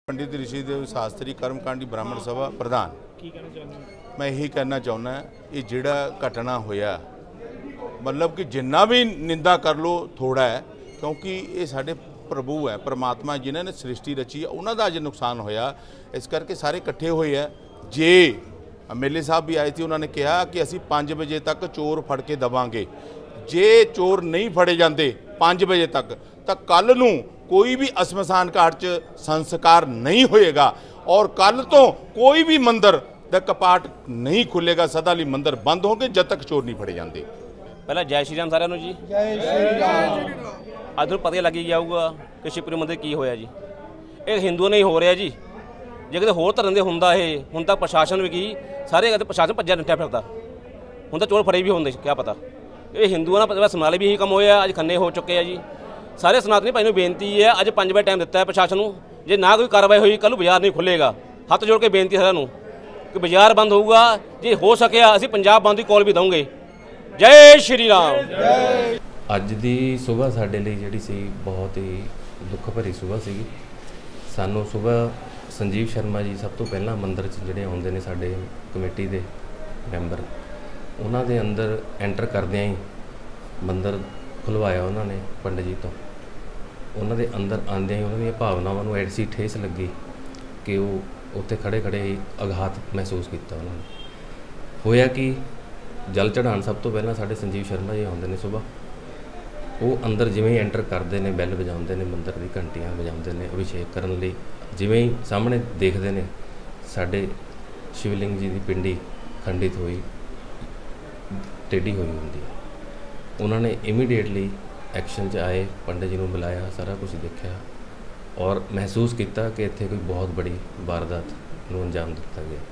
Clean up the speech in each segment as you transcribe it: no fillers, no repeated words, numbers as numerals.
पंडित ऋषिदेव शास्त्री कर्मकांडी ब्राह्मण सभा प्रधान मैं यही कहना चाहुंदा ये जिहड़ा घटना होया मतलब कि जिन्ना भी निंदा कर लो थोड़ा है, क्योंकि ये साडे प्रभु है परमात्मा जिन्हों ने सृष्टि रची है उन्हों का अज नुकसान होया, इस करके सारे इकट्ठे हुए है। जे एमएलए साहब भी आए थे, उन्होंने कहा कि असी 5 बजे तक चोर फड़ के देवांगे, जे चोर नहीं फड़े जाते 5 बजे तक तो कल नूं कोई भी शमशान घाट च संस्कार नहीं होएगा और कल तो कोई भी मंदिर का कपाट नहीं खुलेगा, सदा लई मंदिर बंद होंगे जब तक चोर नहीं फड़े जाते। पहला जय श्री राम सारिਆਂ ਨੂੰ जी। ਅੱਜ ਨੂੰ ਪਤਾ ਲੱਗ ਜਾਊਗਾ ਕਿ ਸ਼ਿਵਪੁਰੀ ਮੰਦਿਰ ਕੀ ਹੋਇਆ ਜੀ। ਇਹ ਹਿੰਦੂਆਂ ਨਹੀਂ ਹੋ ਰਿਹਾ ਜੀ, ਜੇ ਕਿਤੇ ਹੋਰ ਧਰਮ ਦੇ ਹੁੰਦਾ ਇਹ ਹੁਣ ਤੱਕ ਪ੍ਰਸ਼ਾਸਨ ਵੀ ਕੀ ਸਾਰੇ ਕਿਤੇ ਪ੍ਰਸ਼ਾਸਨ ਭੱਜਿਆ ਨੱਠਿਆ ਫਿਰਦਾ, ਹੁਣ ਤਾਂ ਚੋਰ ਫੜੇ ਵੀ ਹੁੰਦੇ ਕੀ ਪਤਾ। ਇਹ ਹਿੰਦੂਆਂ ਨਾਲ ਸਮਨਾਲੇ ਵੀ ਇਹੀ ਕੰਮ ਹੋਇਆ, ਅੱਜ ਖੰਨੇ ਹੋ ਚੁੱਕੇ ਆ ਜੀ। ਸਾਰੇ ਸਨਾਤਨੀ ਭਾਈ ਨੂੰ ਬੇਨਤੀ ਹੈ, ਅੱਜ 5 ਵਜੇ ਟਾਈਮ ਦਿੱਤਾ ਹੈ ਪ੍ਰਸ਼ਾਸਨ ਨੂੰ, ਜੇ ਨਾ ਕੋਈ ਕਾਰਵਾਈ ਹੋਈ ਕੱਲ੍ਹ ਨੂੰ ਬਾਜ਼ਾਰ ਨਹੀਂ ਖੁੱਲ੍ਹੇਗਾ। ਹੱਥ ਜੋੜ ਕੇ ਬੇਨਤੀ ਸਾਰਿਆਂ ਨੂੰ ਕਿ ਬਾਜ਼ਾਰ ਬੰਦ ਹੋਊਗਾ, ਜੇ ਹੋ ਸਕਿਆ ਅਸੀਂ ਪੰਜਾਬ ਬੰਦ ਦੀ ਕਾਲ ਵੀ ਦਵਾਂਗੇ। ਜੈ ਸ਼੍ਰੀ ਰਾਮ। ਅੱਜ ਦੀ ਸੁਬਾਹ ਸਾਡੇ ਲਈ ਜਿਹੜੀ ਸੀ ਬਹੁਤ ਹੀ ਦੁੱਖ ਭਰੀ ਸੁਬਾਹ ਸੀਗੀ। ਸਾਨੂੰ ਸੁਬਾਹ ਸੰਜੀਵ ਸ਼ਰਮਾ ਜੀ ਸਭ ਤੋਂ ਪਹਿਲਾਂ ਮੰਦਿਰ 'ਚ ਜਿਹੜੇ ਆਉਂਦੇ ਨੇ ਸਾਡੇ ਕਮੇਟੀ ਦੇ ਮੈਂਬਰ, ਉਹਨਾਂ ਦੇ ਅੰਦਰ ਐਂਟਰ ਕਰਦਿਆਂ ਹੀ ਮੰਦਿਰ ਖੁਲਵਾਇਆ ਉਹਨਾਂ ਨੇ ਪੰਡਿਤ ਜੀ ਤੋਂ। ਉਹਨਾਂ ਦੇ ਅੰਦਰ ਆਉਂਦਿਆਂ ਹੀ ਉਹਨਾਂ ਦੀਆਂ ਭਾਵਨਾਵਾਂ ਨੂੰ ਐਸੀ ਠੇਸ ਲੱਗੀ ਕਿ ਉਹ ਉੱਥੇ ਖੜੇ ਖੜੇ ਹੀ ਆਘਾਤ ਮਹਿਸੂਸ ਕੀਤਾ ਉਹਨਾਂ ਨੇ। ਹੋਇਆ ਕਿ ਜਲ ਚੜ੍ਹਾਉਣ ਸਭ ਤੋਂ ਪਹਿਲਾਂ ਸਾਡੇ ਸੰਜੀਵ ਸ਼ਰਮਾ ਜੀ ਆਉਂਦੇ ਨੇ ਸੁਬਾਹ, ਉਹ ਅੰਦਰ ਜਿਵੇਂ ਹੀ ਐਂਟਰ ਕਰਦੇ ਨੇ ਬੈਲ ਵਜਾਉਂਦੇ ਨੇ, ਮੰਦਿਰ ਦੀ ਘੰਟੀਆਂ ਵਜਾਉਂਦੇ ਨੇ ਅਭਿਸ਼ੇਕ ਕਰਨ ਲਈ। ਜਿਵੇਂ ਹੀ ਸਾਹਮਣੇ ਦੇਖਦੇ ਨੇ ਸਾਡੇ ਸ਼ਿਵਲਿੰਗ ਜੀ ਦੀ ਪਿੰਡੀ ਖੰਡਿਤ ਹੋਈ ਟੇਢੀ ਹੋਈ ਹੁੰਦੀ ਹੈ। ਉਹਨਾਂ ਨੇ ਇਮੀਡੀਏਟਲੀ ਐਕਸ਼ਨ 'ਚ ਆਏ, ਪੰਡਿਤ ਜੀ ਨੂੰ ਬੁਲਾਇਆ, ਸਾਰਾ ਕੁਝ ਦੇਖਿਆ ਔਰ ਮਹਿਸੂਸ ਕੀਤਾ ਕਿ ਇੱਥੇ ਕੋਈ ਬਹੁਤ ਬੜੀ ਵਾਰਦਾਤ ਨੂੰ ਅੰਜਾਮ ਦਿੱਤਾ ਗਿਆ।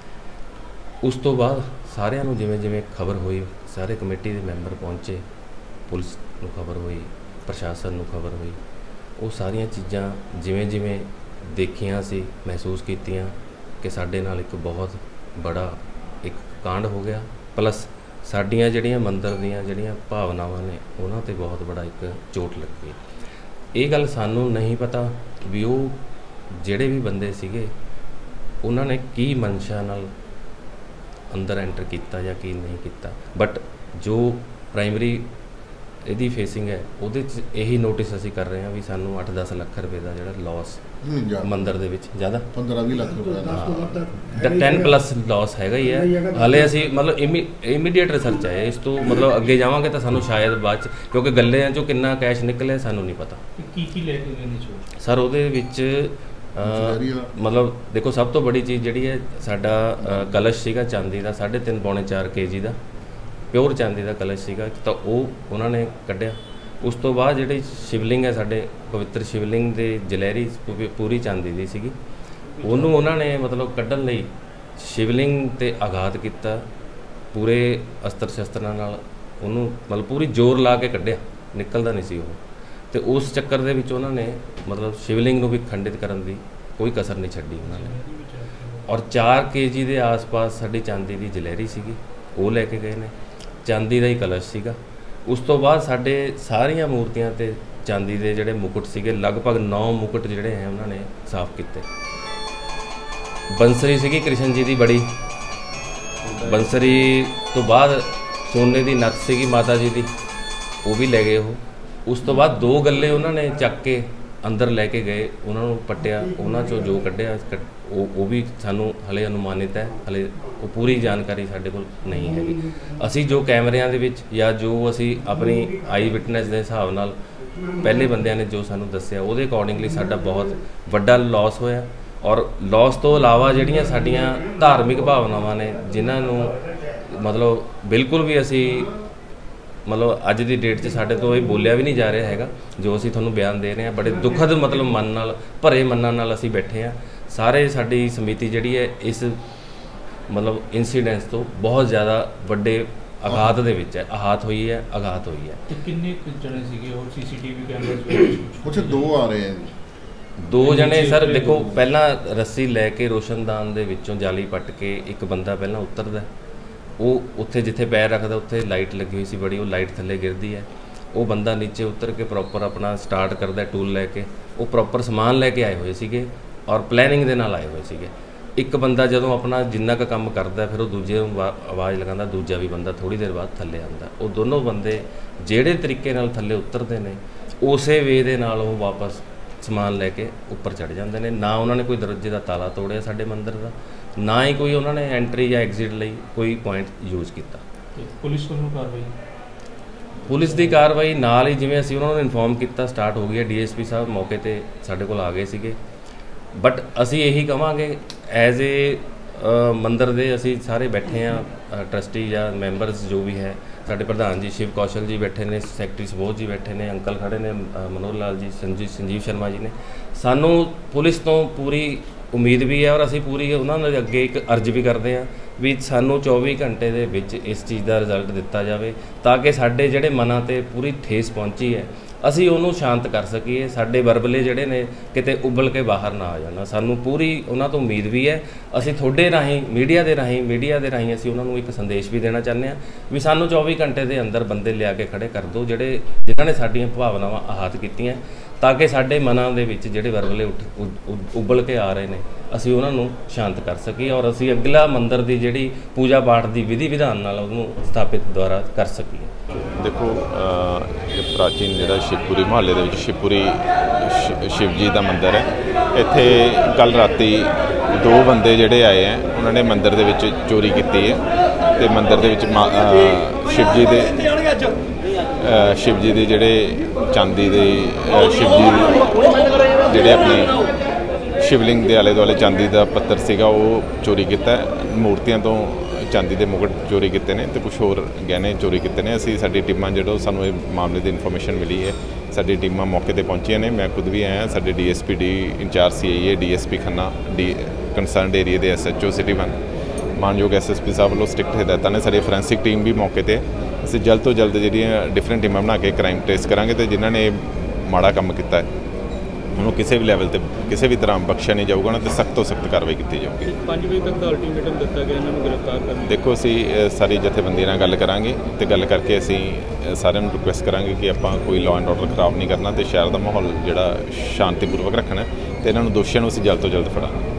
ਉਸ ਤੋਂ ਬਾਅਦ ਸਾਰਿਆਂ ਨੂੰ ਜਿਵੇਂ ਜਿਵੇਂ ਖਬਰ ਹੋਈ, ਸਾਰੇ ਕਮੇਟੀ ਦੇ ਮੈਂਬਰ ਪਹੁੰਚੇ, ਪੁਲਿਸ ਨੂੰ ਖਬਰ ਹੋਈ, ਪ੍ਰਸ਼ਾਸਨ ਨੂੰ ਖਬਰ ਹੋਈ, ਉਹ ਸਾਰੀਆਂ ਚੀਜ਼ਾਂ ਜਿਵੇਂ ਜਿਵੇਂ ਦੇਖੀਆਂ ਸੀ ਮਹਿਸੂਸ ਕੀਤੀਆਂ ਕਿ ਸਾਡੇ ਨਾਲ ਇੱਕ ਬਹੁਤ ਬੜਾ ਇੱਕ ਕਾਂਡ ਹੋ ਗਿਆ। ਪਲੱਸ ਸਾਡੀਆਂ ਜਿਹੜੀਆਂ ਮੰਦਿਰ ਦੀਆਂ ਜਿਹੜੀਆਂ ਭਾਵਨਾਵਾਂ ਨੇ ਉਹਨਾਂ 'ਤੇ ਬਹੁਤ ਬੜਾ ਇੱਕ ਚੋਟ ਲੱਗੀ। ਇਹ ਗੱਲ ਸਾਨੂੰ ਨਹੀਂ ਪਤਾ ਵੀ ਉਹ ਜਿਹੜੇ ਵੀ ਬੰਦੇ ਸੀਗੇ ਉਹਨਾਂ ਨੇ ਕੀ ਮਨਸ਼ਾ ਨਾਲ ਅੰਦਰ ਐਂਟਰ ਕੀਤਾ ਜਾਂ ਕੀ ਨਹੀਂ ਕੀਤਾ, ਬਟ ਜੋ ਪ੍ਰਾਇਮਰੀ ਇਹਦੀ ਫੇਸਿੰਗ ਹੈ ਉਹਦੇ 'ਚ ਇਹੀ ਨੋਟਿਸ ਅਸੀਂ ਕਰ ਰਹੇ ਹਾਂ ਵੀ ਸਾਨੂੰ 8-10 ਲੱਖ ਰੁਪਏ ਦਾ ਜਿਹੜਾ ਲਾਸ ਮੰਦਿਰ ਦੇ ਵਿੱਚ ਜ਼ਿਆਦਾ 15-20 ਲੱਖ ਰੁਪਏ 10 ਪਲੱਸ ਲਾਸ ਹੈਗਾ ਹੀ ਹੈ। ਹਾਲੇ ਅਸੀਂ ਮਤਲਬ ਇਮੀਡੀਏਟ ਰਿਸਰਚ ਹੈ ਇਸ ਤੋਂ, ਮਤਲਬ ਅੱਗੇ ਜਾਵਾਂਗੇ ਤਾਂ ਸਾਨੂੰ ਸ਼ਾਇਦ ਬਾਅਦ 'ਚ, ਕਿਉਂਕਿ ਗੱਲਿਆਂ 'ਚੋਂ ਕਿੰਨਾ ਕੈਸ਼ ਨਿਕਲਿਆ ਸਾਨੂੰ ਨਹੀਂ ਪਤਾ। ਕੀ ਲੈ ਕੇ ਗਏ ਨੇ ਸਰ ਉਹਦੇ ਵਿੱਚ ਮਤਲਬ ਦੇਖੋ ਸਭ ਤੋਂ ਬੜੀ ਚੀਜ਼ ਜਿਹੜੀ ਹੈ ਸਾਡਾ ਕਲਸ਼ ਸੀਗਾ ਚਾਂਦੀ ਦਾ 3.5-4 kg ਦਾ ਪਿਓਰ ਚਾਂਦੀ ਦਾ ਕਲਸ਼ ਸੀਗਾ, ਤਾਂ ਉਹ ਉਹਨਾਂ ਨੇ ਕੱਢਿਆ। ਉਸ ਤੋਂ ਬਾਅਦ ਜਿਹੜੀ ਸ਼ਿਵਲਿੰਗ ਹੈ ਸਾਡੇ ਪਵਿੱਤਰ ਸ਼ਿਵਲਿੰਗ ਦੇ ਜਲੈਰੀ ਪੂਰੀ ਚਾਂਦੀ ਦੀ ਸੀਗੀ, ਉਹਨੂੰ ਉਹਨਾਂ ਨੇ ਮਤਲਬ ਕੱਢਣ ਲਈ ਸ਼ਿਵਲਿੰਗ 'ਤੇ ਆਘਾਤ ਕੀਤਾ, ਪੂਰੇ ਅਸਤਰ ਸ਼ਸਤਰਾਂ ਨਾਲ ਉਹਨੂੰ ਮਤਲਬ ਪੂਰੀ ਜ਼ੋਰ ਲਾ ਕੇ ਕੱਢਿਆ, ਨਿਕਲਦਾ ਨਹੀਂ ਸੀ ਉਹ। ਅਤੇ ਉਸ ਚੱਕਰ ਦੇ ਵਿੱਚ ਉਹਨਾਂ ਨੇ ਮਤਲਬ ਸ਼ਿਵਲਿੰਗ ਨੂੰ ਵੀ ਖੰਡਿਤ ਕਰਨ ਦੀ ਕੋਈ ਕਸਰ ਨਹੀਂ ਛੱਡੀ ਉਹਨਾਂ ਨੇ। ਔਰ 4 kg ਦੇ ਆਸ-ਪਾਸ ਸਾਡੀ ਚਾਂਦੀ ਦੀ ਜਲੈਰੀ ਸੀਗੀ, ਉਹ ਲੈ ਕੇ ਗਏ ਨੇ, ਚਾਂਦੀ ਦਾ ਹੀ ਕਲਸ਼ ਸੀਗਾ। ਉਸ ਤੋਂ ਬਾਅਦ ਸਾਡੇ ਸਾਰੀਆਂ ਮੂਰਤੀਆਂ 'ਤੇ ਚਾਂਦੀ ਦੇ ਜਿਹੜੇ ਮੁਕਟ ਸੀਗੇ, ਲਗਭਗ 9 ਮੁਕਟ ਜਿਹੜੇ ਹੈ ਉਹਨਾਂ ਨੇ ਸਾਫ਼ ਕੀਤੇ। ਬੰਸਰੀ ਸੀਗੀ ਕ੍ਰਿਸ਼ਨ ਜੀ ਦੀ ਬੜੀ, ਬੰਸਰੀ ਤੋਂ ਬਾਅਦ ਸੋਨੇ ਦੀ ਨੱਥ ਸੀਗੀ ਮਾਤਾ ਜੀ ਦੀ, ਉਹ ਵੀ ਲੈ ਗਏ ਉਹ। ਉਸ ਤੋਂ ਬਾਅਦ 2 ਗੱਲੇ ਉਹਨਾਂ ਨੇ ਚੱਕ ਕੇ ਅੰਦਰ ਲੈ ਕੇ ਗਏ, ਉਹਨਾਂ ਨੂੰ ਪੱਟਿਆ, ਉਹਨਾਂ 'ਚੋਂ ਜੋ ਕੱਢਿਆ ਉਹ ਵੀ ਸਾਨੂੰ ਹਲੇ ਅਨੁਮਾਨਿਤ ਹੈ, ਹਲੇ ਉਹ ਪੂਰੀ ਜਾਣਕਾਰੀ ਸਾਡੇ ਕੋਲ ਨਹੀਂ ਹੈਗੀ। ਅਸੀਂ ਜੋ ਕੈਮਰਿਆਂ ਦੇ ਵਿੱਚ ਜਾਂ ਜੋ ਅਸੀਂ ਆਪਣੀ ਆਈ ਵਿਟਨੈਸ ਦੇ ਹਿਸਾਬ ਨਾਲ ਪਹਿਲੇ ਬੰਦਿਆਂ ਨੇ ਜੋ ਸਾਨੂੰ ਦੱਸਿਆ ਉਹਦੇ ਅਕੋਰਡਿੰਗਲੀ ਸਾਡਾ ਬਹੁਤ ਵੱਡਾ ਲਾਸ ਹੋਇਆ। ਔਰ ਲਾਸ ਤੋਂ ਇਲਾਵਾ ਜਿਹੜੀਆਂ ਸਾਡੀਆਂ ਧਾਰਮਿਕ ਭਾਵਨਾਵਾਂ ਨੇ ਜਿਨ੍ਹਾਂ ਨੂੰ ਮਤਲਬ ਬਿਲਕੁਲ ਵੀ ਅਸੀਂ ਮਤਲਬ ਅੱਜ ਦੀ ਡੇਟ 'ਚ ਸਾਡੇ ਤੋਂ ਇਹ ਬੋਲਿਆ ਵੀ ਨਹੀਂ ਜਾ ਰਿਹਾ ਹੈਗਾ, ਜੋ ਅਸੀਂ ਤੁਹਾਨੂੰ ਬਿਆਨ ਦੇ ਰਹੇ ਹਾਂ, ਬੜੇ ਦੁਖਦ ਮਤਲਬ ਮਨ ਨਾਲ ਭਰੇ ਮਨਾਂ ਨਾਲ ਅਸੀਂ ਬੈਠੇ ਹਾਂ। ਸਾਰੇ ਸਾਡੀ ਸਮਿਤੀ ਜਿਹੜੀ ਹੈ ਇਸ ਮਤਲਬ ਇੰਸੀਡੈਂਸ ਤੋਂ ਬਹੁਤ ਜ਼ਿਆਦਾ ਵੱਡੇ ਆਘਾਤ ਦੇ ਵਿੱਚ ਹੈ, ਆਘਾਤ ਹੋਈ ਹੈ। ਤੇ ਕਿੰਨੇ ਜਣੇ ਸੀਗੇ ਉਹ ਸੀਸੀਟੀਵੀ ਕੈਮਰੇ ਕੁਝ 2 ਆ ਰਹੇ ਆ 2 ਜਣੇ ਸਰ। ਦੇਖੋ ਪਹਿਲਾਂ ਰੱਸੀ ਲੈ ਕੇ ਰੋਸ਼ਨਦਾਨ ਦੇ ਵਿੱਚੋਂ ਜਾਲੀ ਪੱਟ ਕੇ ਇੱਕ ਬੰਦਾ ਪਹਿਲਾਂ ਉਤਰਦਾ, ਉਹ ਉੱਥੇ ਜਿੱਥੇ ਪੈਰ ਰੱਖਦਾ ਉੱਥੇ ਲਾਈਟ ਲੱਗੀ ਹੋਈ ਸੀ ਬੜੀ, ਉਹ ਲਾਈਟ ਥੱਲੇ ਗਿਰਦੀ ਹੈ, ਉਹ ਬੰਦਾ ਨੀਚੇ ਉਤਰ ਕੇ ਪ੍ਰੋਪਰ ਆਪਣਾ ਸਟਾਰਟ ਕਰਦਾ ਟੂਲ ਲੈ ਕੇ। ਉਹ ਪ੍ਰੋਪਰ ਸਮਾਨ ਲੈ ਕੇ ਆਏ ਹੋਏ ਸੀਗੇ, ਔਰ ਪਲੈਨਿੰਗ ਦੇ ਨਾਲ ਆਏ ਹੋਏ ਸੀਗੇ। ਇੱਕ ਬੰਦਾ ਜਦੋਂ ਆਪਣਾ ਜਿੰਨਾ ਕੁ ਕੰਮ ਕਰਦਾ ਫਿਰ ਉਹ ਦੂਜੇ ਨੂੰ ਆਵਾਜ਼ ਲਗਾਉਂਦਾ, ਦੂਜਾ ਵੀ ਬੰਦਾ ਥੋੜ੍ਹੀ ਦੇਰ ਬਾਅਦ ਥੱਲੇ ਆਉਂਦਾ। ਉਹ ਦੋਨੋਂ ਬੰਦੇ ਜਿਹੜੇ ਤਰੀਕੇ ਨਾਲ ਥੱਲੇ ਉਤਰਦੇ ਨੇ ਉਸੇ ਵੇ ਦੇ ਨਾਲ ਉਹ ਵਾਪਸ ਸਮਾਨ ਲੈ ਕੇ ਉੱਪਰ ਚੜ੍ਹ ਜਾਂਦੇ ਨੇ। ਨਾ ਉਹਨਾਂ ਨੇ ਕੋਈ ਦਰਵਾਜ਼ੇ ਦਾ ਤਾਲਾ ਤੋੜਿਆ ਸਾਡੇ ਮੰਦਿਰ ਦਾ, ਨਾ ਹੀ ਕੋਈ ਉਹਨਾਂ ਨੇ ਐਂਟਰੀ ਜਾਂ ਐਗਜ਼ਿਟ ਲਈ ਕੋਈ ਪੁਆਇੰਟ ਯੂਜ਼ ਕੀਤਾ। ਪੁਲਿਸ ਵੱਲੋਂ ਕਾਰਵਾਈ? ਪੁਲਿਸ ਦੀ ਕਾਰਵਾਈ ਨਾਲ ਹੀ ਜਿਵੇਂ ਅਸੀਂ ਉਹਨਾਂ ਨੂੰ ਇਨਫੋਰਮ ਕੀਤਾ ਸਟਾਰਟ ਹੋ ਗਈ ਹੈ। ਡੀਐਸਪੀ ਸਾਹਿਬ ਮੌਕੇ 'ਤੇ ਸਾਡੇ ਕੋਲ ਆ ਗਏ ਸੀਗੇ। ਬਟ ਅਸੀਂ ਇਹੀ ਕਹਾਂਗੇ ਐਜ਼ ਏ ਮੰਦਿਰ ਦੇ ਅਸੀਂ ਸਾਰੇ ਬੈਠੇ ਹਾਂ, ਟਰਸਟੀ ਜਾਂ ਮੈਂਬਰਸ ਜੋ ਵੀ ਹੈ, ਸਾਡੇ ਪ੍ਰਧਾਨ ਜੀ ਸ਼ਿਵ ਕੌਸ਼ਲ ਜੀ ਬੈਠੇ ਨੇ, ਸੈਕਟਰੀ ਸੁਬੋਧ ਜੀ ਬੈਠੇ ਨੇ, ਅੰਕਲ ਖੜੇ ਨੇ ਮਨੋਹਰ ਲਾਲ ਜੀ, ਸੰਜੀਵ ਸ਼ਰਮਾ ਜੀ ਨੇ। ਸਾਨੂੰ ਪੁਲਿਸ ਤੋਂ ਪੂਰੀ ਉਮੀਦ ਵੀ ਹੈ ਔਰ ਅਸੀਂ ਪੂਰੀ ਉਹਨਾਂ ਦੇ ਅੱਗੇ ਇੱਕ ਅਰਜ਼ ਵੀ ਕਰਦੇ ਹਾਂ ਵੀ ਸਾਨੂੰ 24 ਘੰਟੇ ਦੇ ਵਿੱਚ ਇਸ ਚੀਜ਼ ਦਾ ਰਿਜ਼ਲਟ ਦਿੱਤਾ ਜਾਵੇ ਤਾਂ ਕਿ ਸਾਡੇ ਜਿਹੜੇ ਮਨਾਂ 'ਤੇ ਪੂਰੀ ਠੇਸ ਪਹੁੰਚੀ ਹੈ ਅਸੀਂ ਉਹਨੂੰ ਸ਼ਾਂਤ ਕਰ ਸਕੀਏ, ਸਾਡੇ ਵਰਬਲੇ ਜਿਹੜੇ ਨੇ ਕਿਤੇ ਉਬਲ ਕੇ ਬਾਹਰ ਨਾ ਆ ਜਾਣਾ। ਸਾਨੂੰ ਪੂਰੀ ਉਹਨਾਂ ਤੋਂ ਉਮੀਦ ਵੀ ਹੈ। ਅਸੀਂ ਤੁਹਾਡੇ ਰਾਹੀਂ ਮੀਡੀਆ ਦੇ ਰਾਹੀਂ ਅਸੀਂ ਉਹਨਾਂ ਨੂੰ ਇੱਕ ਸੰਦੇਸ਼ ਵੀ ਦੇਣਾ ਚਾਹੁੰਦੇ ਹਾਂ ਵੀ ਸਾਨੂੰ 24 ਘੰਟੇ ਦੇ ਅੰਦਰ ਬੰਦੇ ਲਿਆ ਕੇ ਖੜੇ ਕਰ ਦਿਓ ਜਿਨ੍ਹਾਂ ਨੇ ਸਾਡੀਆਂ ਭਾਵਨਾਵਾਂ ਆਹਤ ਕੀਤੀਆਂ, ਤਾਂ ਕਿ ਸਾਡੇ ਮਨਾਂ ਦੇ ਵਿੱਚ ਜਿਹੜੇ ਵਰਬਲੇ ਉਬਲ ਕੇ ਆ ਰਹੇ ਨੇ ਅਸੀਂ ਉਹਨਾਂ ਨੂੰ ਸ਼ਾਂਤ ਕਰ ਸਕੀਏ ਔਰ ਅਸੀਂ ਅਗਲਾ ਮੰਦਿਰ ਦੀ ਜਿਹੜੀ ਪੂਜਾ ਪਾਠ ਦੀ ਵਿਧੀ ਵਿਧਾਨ ਨਾਲ ਉਹਨੂੰ ਸਥਾਪਿਤ ਦੁਆਰਾ ਕਰ ਸਕੀਏ। ਦੇਖੋ ਇਹ ਪ੍ਰਾਚੀਨ ਜਿਹੜਾ ਸ਼ਿਵਪੁਰੀ ਮੁਹੱਲੇ ਦੇ ਵਿੱਚ ਸ਼ਿਵਪੁਰੀ ਸ਼ਿਵ ਜੀ ਦਾ ਮੰਦਿਰ ਹੈ। ਇੱਥੇ ਕੱਲ੍ਹ ਰਾਤੀ 2 ਬੰਦੇ ਜਿਹੜੇ ਆਏ ਹੈ ਉਹਨਾਂ ਨੇ ਮੰਦਿਰ ਦੇ ਵਿੱਚ ਚੋਰੀ ਕੀਤੀ ਹੈ ਤੇ ਮੰਦਿਰ ਦੇ ਵਿੱਚ ਸ਼ਿਵ ਜੀ ਦੇ ਜਿਹੜੇ ਚਾਂਦੀ ਦੇ ਸ਼ਿਵ ਜੀ ਜਿਹੜੇ ਆਪਣੇ ਸ਼ਿਵਲਿੰਗ ਦੇ ਆਲੇ ਦੁਆਲੇ ਚਾਂਦੀ ਦਾ ਪੱਤਰ ਸੀਗਾ ਉਹ ਚੋਰੀ ਕੀਤਾ। ਮੂਰਤੀਆਂ ਤੋਂ ਚਾਂਦੀ ਦੇ ਮੁਕਟ ਚੋਰੀ ਕੀਤੇ ਨੇ ਤੇ ਕੁਝ ਹੋਰ ਗਹਿਣੇ ਚੋਰੀ ਕੀਤੇ ਨੇ। ਅਸੀਂ ਸਾਡੀ ਟੀਮਾਂ ਜਦੋਂ ਸਾਨੂੰ ਇਹ ਮਾਮਲੇ ਦੀ ਇਨਫੋਰਮੇਸ਼ਨ ਮਿਲੀ ਹੈ ਸਾਡੀ ਟੀਮਾਂ ਮੌਕੇ ਤੇ ਪਹੁੰਚੀਆਂ ਨੇ। ਮੈਂ ਖੁਦ ਵੀ ਆਇਆ। ਸਾਡੇ DSP D incharge CIA DSP Khanna concerned area ਦੇ ਐਸਐਚਓ ਸਿਟੀ 1 ਮਾਨਯੋਗ ਐਸਐਸਪੀ ਸਾਹਿਬ ਵੱਲੋਂ ਸਟ੍ਰਿਕਟ ਹਦਾਇਤਾਂ ਨੇ। ਸਾਡੀ ਫੋਰੈਂਸਿਕ ਟੀਮ ਵੀ ਮੌਕੇ ਤੇ ਅਸੀਂ ਜਲਦ ਤੋਂ ਜਲਦ ਜਿਹੜੀਆਂ ਡਿਫਰੈਂਟ ਟੀਮਾਂ ਬਣਾ ਕੇ ਕ੍ਰਾਈਮ ਟ੍ਰੇਸ ਕਰਾਂਗੇ ਤੇ ਜਿਨ੍ਹਾਂ ਨੇ ਮਾੜਾ ਕੰਮ ਕੀਤਾ ਹੈ ਉਹਨੂੰ ਕਿਸੇ ਵੀ ਲੈਵਲ ਤੇ ਕਿਸੇ ਵੀ ਤਰ੍ਹਾਂ ਬਖਸ਼ਿਆ ਨਹੀਂ ਜਾਊਗਾ ਨਾ ਤੇ ਸਖਤ ਤੋਂ ਸਖਤ ਕਾਰਵਾਈ ਕੀਤੀ ਜਾਊਗੀ। 5 ਵਜੇ ਤੱਕ ਦਾ ਅਲਟੀਮੇਟਮ ਦਿੱਤਾ ਗਿਆ ਇਹਨਾਂ ਨੂੰ ਗ੍ਰਿਫਤਾਰ ਕਰਨ। ਦੇਖੋ ਅਸੀਂ ਸਾਰੀ ਜਥੇਬੰਦੀਆਂ ਨਾਲ ਗੱਲ ਕਰਾਂਗੇ ਤੇ ਗੱਲ ਕਰਕੇ ਅਸੀਂ ਸਾਰਿਆਂ ਨੂੰ ਰਿਕੁਐਸਟ ਕਰਾਂਗੇ ਕਿ ਆਪਾਂ ਕੋਈ ਲਾਅ ਐਂਡ ਆਰਡਰ ਖਰਾਬ ਨਹੀਂ ਕਰਨਾ ਤੇ ਸ਼ਹਿਰ ਦਾ ਮਾਹੌਲ ਜਿਹੜਾ ਸ਼ਾਂਤੀਪੂਰਵਕ ਰੱਖਣਾ ਤੇ ਇਹਨਾਂ ਨੂੰ ਦੋਸ਼ੀਆਂ ਨੂੰ ਅਸੀਂ ਜਲਦ ਤੋਂ ਜਲਦ ਫੜਾਂਗੇ।